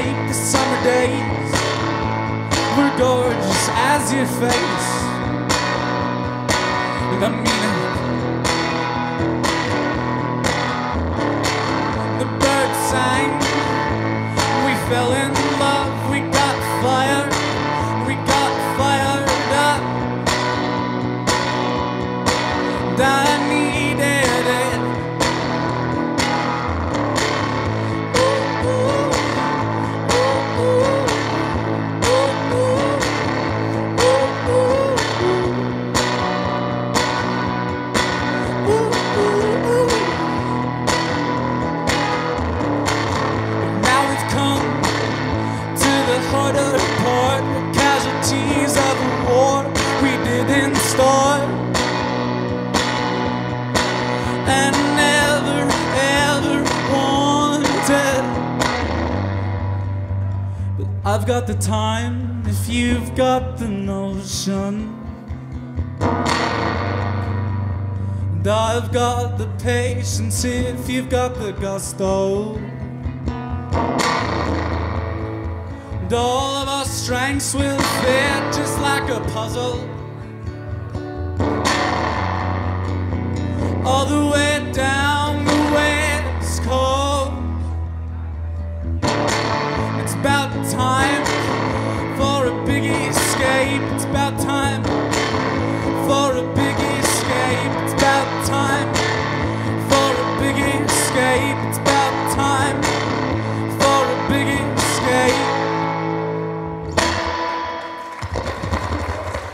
take the summer days were gorgeous as your face. And I mean it. The birds sang, we fell in love, we got fired up. And I needed it. Casualties of a war we didn't start, and never ever wanted. But I've got the time if you've got the notion, and I've got the patience if you've got the gusto. And all of our strengths will fit just like a puzzle.